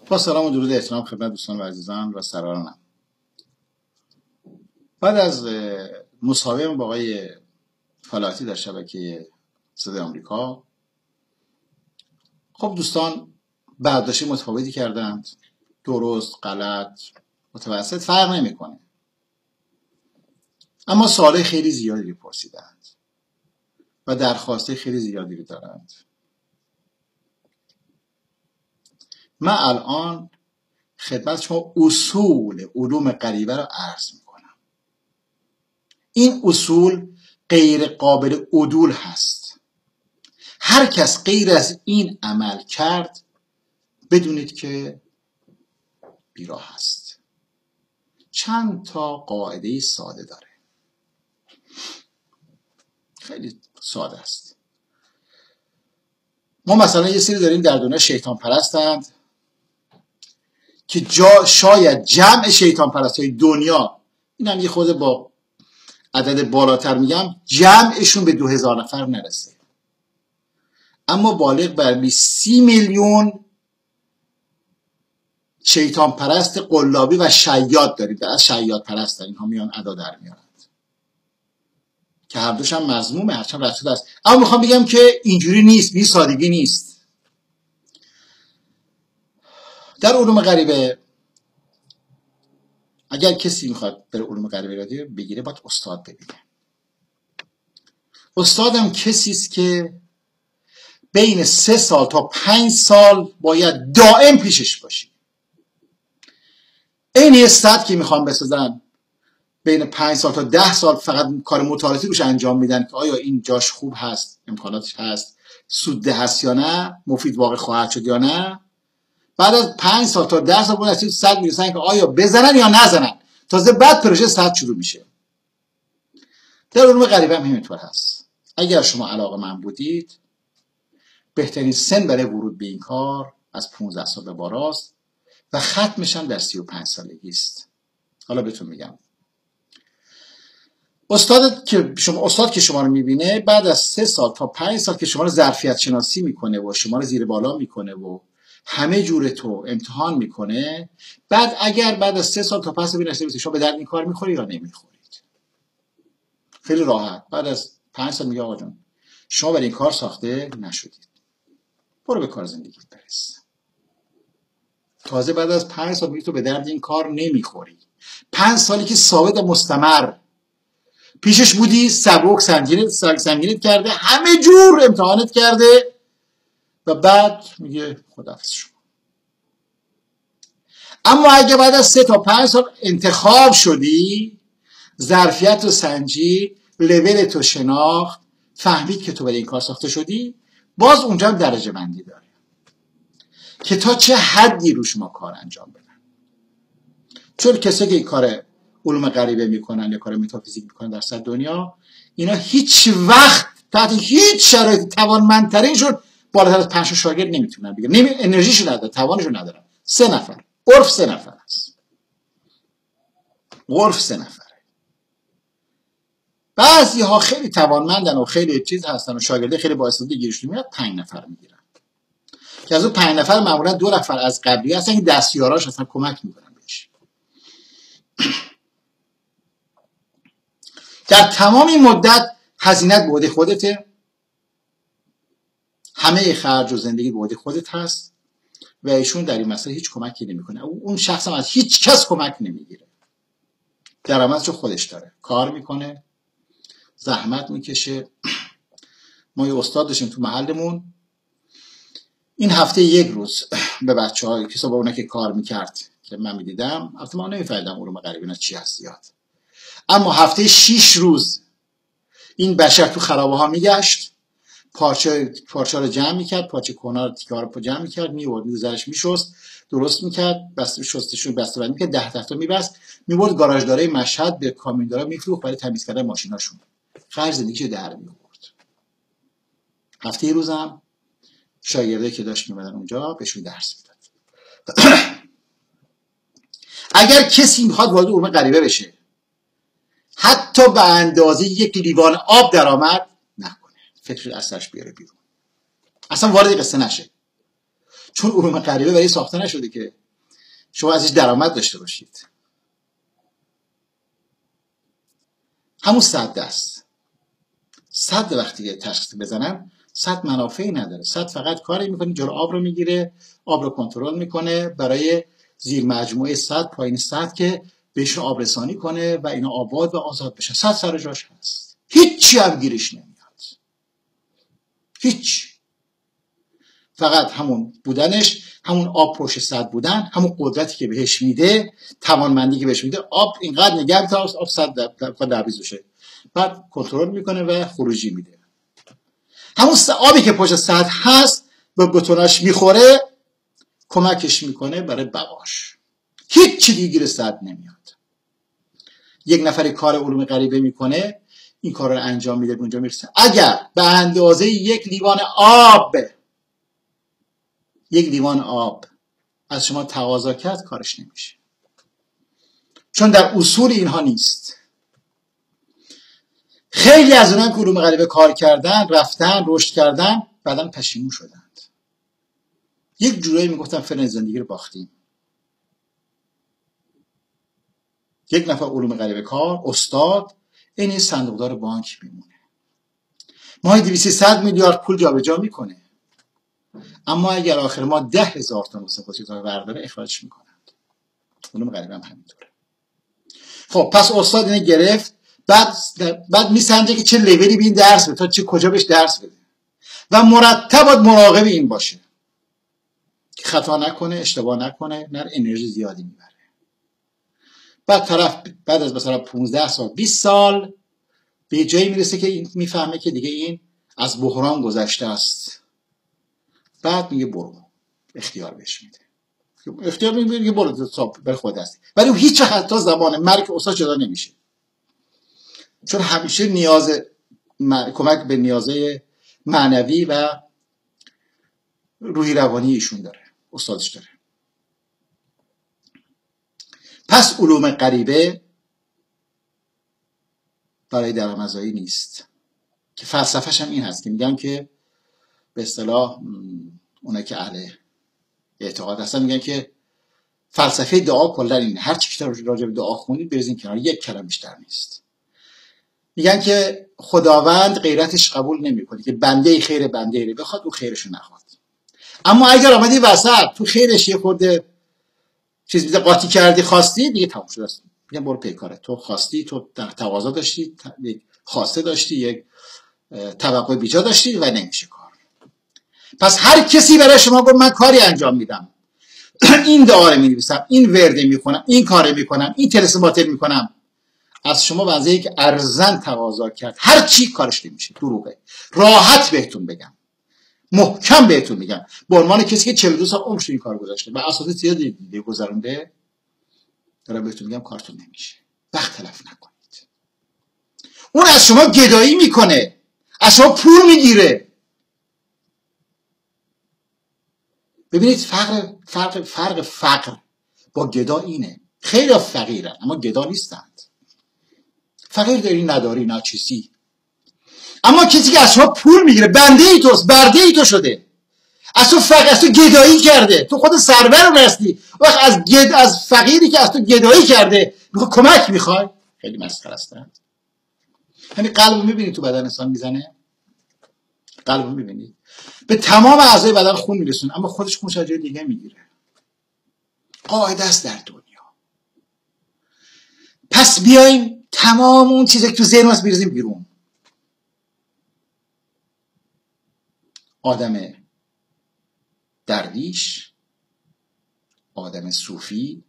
با سلام و درود احترام خدمت دوستان و عزیزان و سرورانم. بعد از مصاحبه با آقای فلاحتی در شبکه صدای آمریکا، خب دوستان برداشت متفاوتی کردند، درست، غلط، متوسط، فرق نمیکنه، اما سوالای خیلی زیادی رو پرسیدند و درخواسته خیلی زیادی رو دارند. من الان خدمت شما اصول علوم غریبه رو عرض میکنم. این اصول غیر قابل عدول هست. هر کس غیر از این عمل کرد بدونید که بیراه هست. چند تا قاعده ساده داره، خیلی ساده است. ما مثلا یه سری داریم در دنیا شیطان پرستند که شاید جمع شیطان پرست های دنیا، اینم یه خود با عدد بالاتر میگم، جمعشون به 2000 نفر نرسه، اما بالغ بر 30 میلیون شیطان پرست قلابی و شیاد داریم. در از شیاد پرست اینها میان ادا در میارند که هر دوش هم مذمومه، هرچند رسول است. اما میخوام بگم که اینجوری نیست، بی سادگی نیست. در علوم غریبه اگر کسی میخواد بره علوم غریبه رو بگیره باید استاد ببینه. استادم کسی است که بین 3 سال تا 5 سال باید دائم پیشش باشی. این یه سطح که میخوام بسازن بین 5 سال تا 10 سال فقط کار مطالعاتی روش انجام میدن که آیا این جاش خوب هست، امکاناتش هست، سودده هست یا نه، مفید واقع خواهد شد یا نه. بعد از 5 سال تا 10 سال باید از سطح میرسن که آیا بزنن یا نزنن. تازه بعد پروژه سطح شروع میشه. در علوم غریبه هم همینطور هست. اگر شما علاقه‌مند بودید، بهترین سن برای ورود به این کار از 15 سال به بالاست و ختمش هم در 35 سالگی است. حالا بهتون میگم. استاد که شما رو میبینه بعد از 3 سال تا 5 سال که شما رو ظرفیت شناسی میکنه و شما رو زیر بالا میکنه و همه جور تو امتحان میکنه، بعد اگر بعد از 3 سال تا 5 سال ببینید شما به درد این کار میخوری یا نمیخورید، خیلی راحت بعد از 5 سال میگه آقا جان شما برای این کار ساخته نشدید، برو به کار زندگیت برس. تازه بعد از 5 سال میگه تو به درد این کار نمیخوری. 5 سالی که ثابت و مستمر پیشش بودی، سبک سنگینت کرده، همه جور امتحانت کرده و بعد میگه خداحافظ شما. اما اگه بعد از 3 تا 5 سال انتخاب شدی، ظرفیت رو سنجی، لول تو شناخت، فهمید که تو برای این کار ساخته شدی، باز اونجا هم درجه بندی داره که تا چه حدی روش ما کار انجام بدن. چون کسایی که این کار علوم غریبه میکنن یا کار متافیزیک میکنن در سطح دنیا، اینا هیچ وقت تحت هیچ شرایطی توانمندترینشون بالاتر از 5 شاگرد نمیتونن بگیرن. انرژیشو نداره، توانشو ندارن. 3 نفر عرف 3 نفر است. عرف 3 نفره. بعضی ها خیلی توانمندن و خیلی چیز هستن و شاگرده خیلی با استعداد گیرشون میاد 5 نفر میگیرن که از اون 5 نفر معمولا 2 نفر از قبلی هستن که دستیاراش هستن کمک میکنن بهش. در تمام این مدت هزینت به عهده خودته، همه خرج و زندگی به عهده خودت هست و ایشون در این مسئله هیچ کمکی نمیکنه. اون شخص هم از هیچ کس کمک نمیگیره، درآمدشو خودش داره، کار میکنه، زحمت میکشه. ما یه استاد داشتیم تو محلمون، این هفته 1 روز به بچه‌ها کسا با اونها که کار میکرد که من میدیدم، البته ما نمیفهمیدم علوم غریبه اینا چی هست زیاد، اما هفته 6 روز این بشر تو خرابه ها میگشت، پارچه رو جمع میکرد، پارچه کهنه رو تیکه ها رو جمع میکرد، میورد میذارش میشست، درست میکرد، شستشون بسته میکرد، 10 تا میبست، میبرد گاراژدارای مشهد به کامیوندارا میفروخت برای تمیز کردن ماشیناشون، خرج زندگیشو در میآورد. هفته روزم شاگردایی که داشت میمدن اونجا بهشون درس میداد. اگر کسی میخواد وارد علوم غریبه بشه، حتی به اندازه 1 لیوان آب درآمد نکنه، فکر اثرش بیاره بیرون، اصلا وارد قصه نشه، چون علوم غریبه برای ساخته نشده که شما ازش درآمد داشته باشید. همون سد است. سد وقتی که تشخیص بزنن، سد منافعی نداره. سد فقط کاری میکنه جلو آب رو میگیره، آب رو کنترل میکنه برای زیر مجموعه سد، پایین سد که بهشون آب رسانی کنه و اینا آباد و آزاد بشن. سد سر جاش هست، هیچی هم گیرش نمیاد، هیچ. فقط همون بودنش، همون آب پشت سد بودن، همون قدرتی که بهش میده، توانمندی که بهش میده. آب اینقدر نگه تا آب سد لبریز بشه، بعد کنترل میکنه و خروجی میده. همون آبی که پشت سد هست به بتوناش میخوره، کمکش میکنه برای بقاش. هیچ چیزی گیر سد نمیاد. یک نفری کار علوم غریبه میکنه، این کار رو انجام میده، اونجا میرسه. اگر به اندازه یک لیوان آب از شما تقاضا کرد، کارش نمیشه، چون در اصول اینها نیست. خیلی از اونها که علوم غریبه کار کردن، رفتن رشد کردن، بعداً پشیمون شدند. یک جورایی میگفتن فعلا زندگی رو باختیم. یک نفر علوم غریبه کار، استاد، این صندوقدار بانک میمونه، ماهی 200 میلیارد پول جابجا میکنه، اما اگر آخر ما 10,000 تا مسافرتی برداره، اخراجش میکنند. علوم غریبه هم همینطوره. خب پس استاد اینو گرفت، بعد میسنجه که چه لولی به این درس بده، تا چه کجا بهش درس بده، و مرتب باید مراقب این باشه که خطا نکنه، اشتباه نکنه، نه انرژی زیادی میبره. بعد طرف بعد از مثلا 15 سال 20 سال به جایی میرسه که این میفهمه که دیگه این از بحران گذشته است. بعد میگه برو، اختیار بهش میده، اختیار میگه برو بر خود هستی. ولی اون هیچ حتی زمان مرگ استاد جدا نمیشه، چون همیشه کمک به نیازه معنوی و روحی روانی ایشون داره، استادش داره. پس علوم غریبه برای درآمدزایی نیست، که فلسفه‌ش هم این هست که میگن که به اصطلاح اونایی که اهل اعتقاد هستن میگن که فلسفه دعا کلا اینه، هر چی که راجع به دعا خونید بریزین کنار، یک کلمه بیشتر نیست. میگن که خداوند غیرتش قبول نمیکنه که بنده خیر بنده رو بخواد، او خیرشو نخواد. اما اگر آمدی وسط تو خیرش یه خورده چیز بیده قاطی کردی، خواستی، دیگه تموم شده است. میگن برو پیکاره، تو خواستی، تو تقاضا داشتی، یک خواسته داشتی، یک توقع بیجا داشتی و نمیشه کار. پس هر کسی برای شما گفت من کاری انجام میدم، این دعا رو می‌نویسم، این ورده میکنم، این کارو میکنم، این تلسمات میکنم، از شما واسه یک ارزن تقاضا کرد، هر چی کارش نمیشه، دروغه. راحت بهتون بگم، محکم بهتون میگم، به عنوان کسی که 42 سال عمرش این کار گذاشته و اساسا زیادی دیگه گذرونده، دارم بهتون میگم کارتون نمیشه. وقت تلف نکنید. اون از شما گدایی میکنه، از شما پول میگیره. ببینید فرق فقر با گدا اینه. خیلی فقیرن اما گدا نیستند. فقیر داری نداری ناچیزی. اما کسی که از شما پول میگیره، بنده ای توست، برده ای تو شده، از تو گدایی کرده، تو خود سرور رو هستی. وقت از فقیری که از تو گدایی کرده میخوای کمک میخوای، خیلی مسخره است. یعنی قلب میبینید تو بدن انسان میزنه، قلب میبینید به تمام اعضای بدن خون میرسونه، اما خودش خونش از جای دیگه میگیره. قاعده است در دنیا. پس بیایم تمام اون چیزی که تو ذهن هست بریزیم بیرون. آدم درویش، آدم صوفی،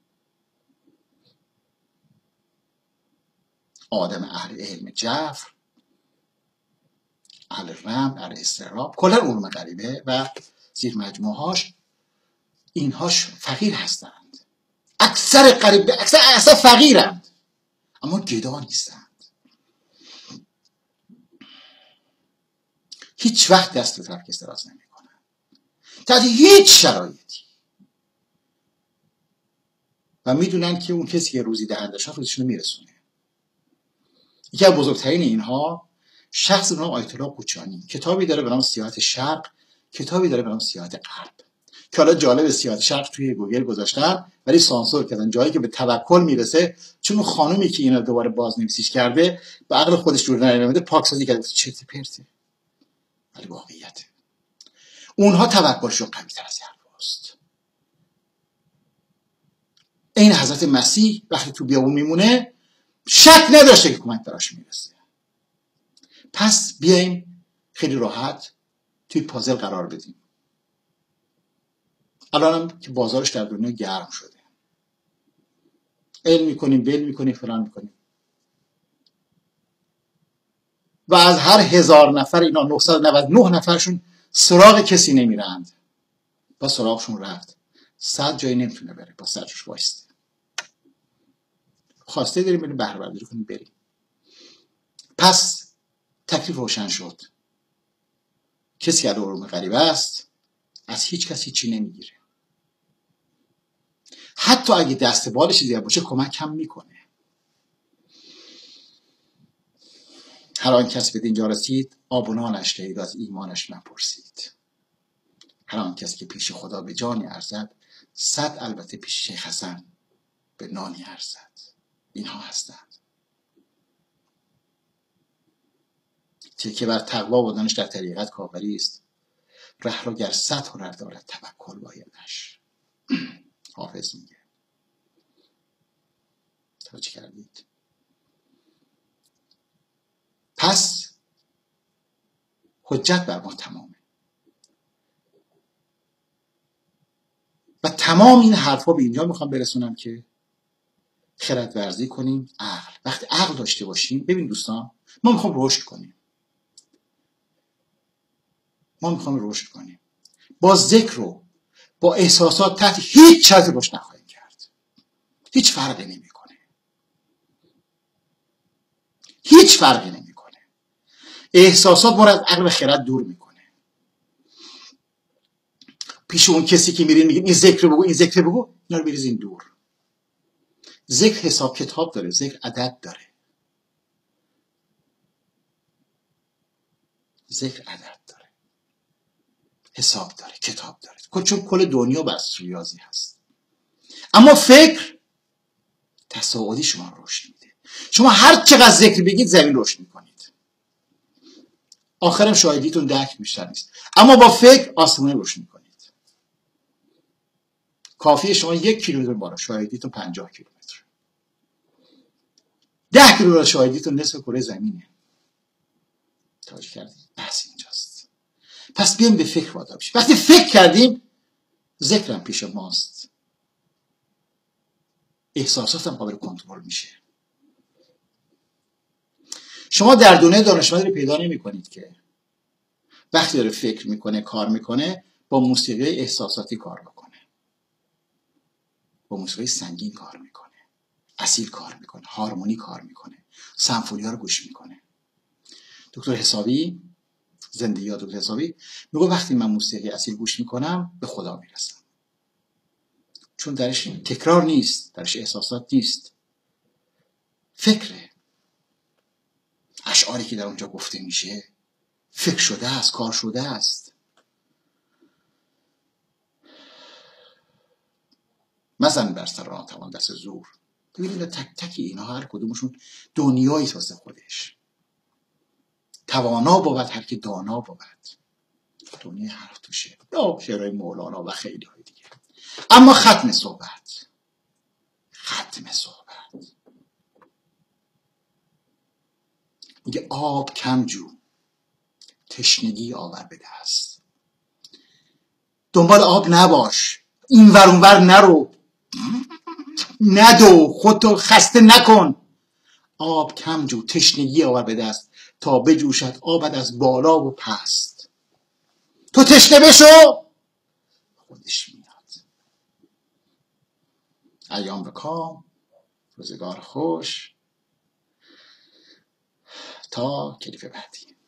آدم اهل علم جفر، اهل رمز، اهل استعراب، کلا علوم غریبه و زیر مجموعهاش، اینهاش فقیر هستند. اکثر فقیرند اما گدا نیستند. هیچ وقت دست به ترک دراز نمیکنند تحت هیچ شرایطی، و میدونن که اون کسی که روزی دهندشان روزشون رو میرسونه. یکی از بزرگترین اینها شخص به نام آیت الله قوچانی، کتابی داره به نام سیاحت شرق، کتابی داره به نام سیاحت غرب. که حالا جالب سیاحت شرق توی گوگل گذاشتن ولی سانسور کردن. جایی که به توکل میرسه، چون اون خانومی که اینا دوباره بازنویسیش کرده به عقل خودش جور نمیده، پاکسازی کرده. چرت پرته، ولی واقعیته. اونها توکلشون قوی تر از حرفاست. این حضرت مسیح وقتی تو بیابون میمونه شک نداشته که کمک براش میرسه. پس بیایم خیلی راحت توی پازل قرار بدیم. الانم که بازارش در دنیا گرم شده، علم میکنیم، بل میکنیم، فلان میکنیم و از هر 1000 نفر اینا 999 نفرشون سراغ کسی نمیرند. با سراغشون رفت. 100 جایی نمیتونه بره، با سرش وایسته. خواسته داریم بریم بهره برداری کنیم بریم. پس تکلیف روشن شد. کسی که علوم غریبه است از هیچ کسی چی نمیگیره. حتی اگه دست بالش زیاد باشه کمک هم میکنه. هر آن کس به دینجا رسید آب و نانش دهید و از ایمانش مپرسید. هر آن کس که پیش خدا به جانی ارزد 100 البته پیش شیخ حسن به نانی ارزد. اینها هستند. تکیه بر تقوا و دانش در طریقت کافری است. ره را گر 100 هنر دارد توکل بایدش. حافظ میگه. توجه کردید؟ پس حجت بر ما تمامه و تمام این حرفا به اینجا میخوام برسونم که خرد ورزی کنیم. عقل، وقتی عقل داشته باشیم، ببین دوستان، ما میخوام رشد کنیم. با ذکر رو با احساسات تحت هیچ شرطی رشد نخواهیم کرد. هیچ فرقی نمیکنه. احساسات ما رو از عقل و خرد دور میکنه. پیش اون کسی که میرین میگیم این ذکر بگو، این ذکر بگو، اینا رو بریزین دور. ذکر حساب کتاب داره، ذکر عدد داره. حساب داره، کتاب داره. چون کل دنیا بر اساس ریاضی هست. اما فکر تصاعدی شما رو رشد میده. شما هر چقدر ذکر بگید زمین رشد میکنید. آخرم شاهدیتون درک بیشتر نیست. اما با فکر آسمانی رشد میکنید. کافیه شما 1 کیلومتر بالا، شاهدیتون 50 کیلومتر. 10 کیلومتر شاهدیتون نصف کره زمینه. توجه کردید؟ بحث اینجاست. پس بیایم به فکر وادار بشیم. وقتی فکر کردیم ذکرم پیش ماست. احساساتم قابل کنترل میشه. شما در دنیا دانشمندی رو پیدا نمی‌کنید که وقتی داره فکر میکنه، کار میکنه، با موسیقی احساساتی کار بکنه. با موسیقی سنگین کار میکنه. اصیل کار میکنه. هارمونی کار میکنه. سمفونی‌ها رو گوش میکنه. دکتر حسابی، زندگی دکتر حسابی میگه وقتی من موسیقی اصیل گوش میکنم به خدا میرسم. چون درش تکرار نیست، درش احساسات نیست. فکره. اشعاری که در اونجا گفته میشه فکر شده است، کار شده است. مزن بر سر ناتوان دست زور. ببینید تک تک اینها هر کدومشون دنیایی واسه خودش. توانا بود هر که دانا بود. دنیای حرف توشه. یا شعرهای مولانا و خیلی های دیگه. اما ختم صحبت میگه آب کم جو، تشنگی آور به دست. دنبال آب نباش، این ور اون ور نرو، ندو، خودتو خسته نکن. آب کم جو، تشنگی آور به دست، تا بجوشد آبد از بالا و پست. تو تشنه بشو، خودش میاد. ایام به کام، روزگار خوش، تا کلیپ بعدی.